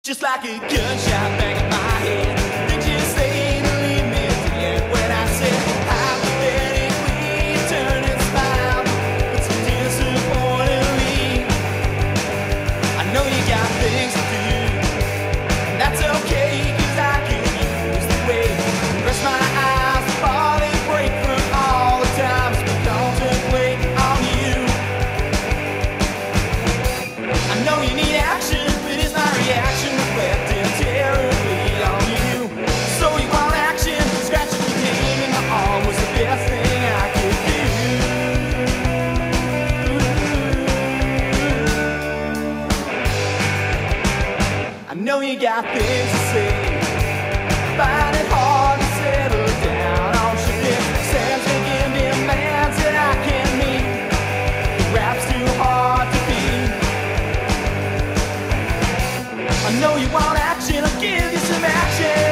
Just like a gunshot back in my head. Did you say to leave me at the end when I said hypothetically turn and smile? But so disappointingly, I know you got things to do, and that's okay, cause I can use the way to rest my eyes before they break from all the times we contemplate on you. I know you need action, but it's my reaction reflecting terribly on you. So you want action, scratching your name in my arm was the best thing I could do. I know you got things to say, find it hard to settle down on shit. Sam's making demands that I can't meet. The rap's too hard to beat. I know you want action, I'll give you some action.